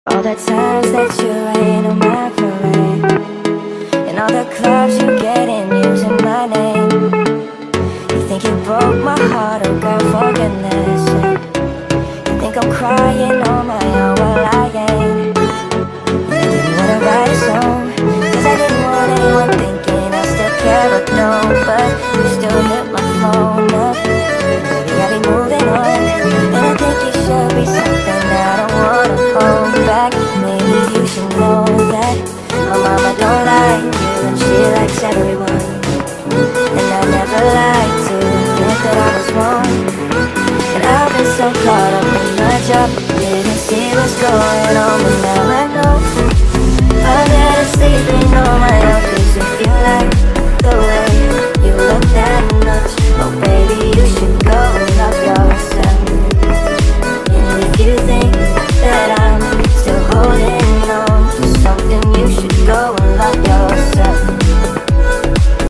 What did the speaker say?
All the times that you rain on my parade, and all the clubs you get in using my name. You think you broke my heart, oh girl, for goodness sake. You think I'm crying on my own, well I ain't. You didn't wanna write a song, cause I didn't want anyone thinking I still care, but no. But you still hit my phone up. Baby, I be moving on, and I think you should be something that I don't wanna hold back. Maybe you should know that my mama don't like you, and she likes everyone. And I never lied to think that I was wrong. And I've been so caught up in my job, didn't see what's going on, but now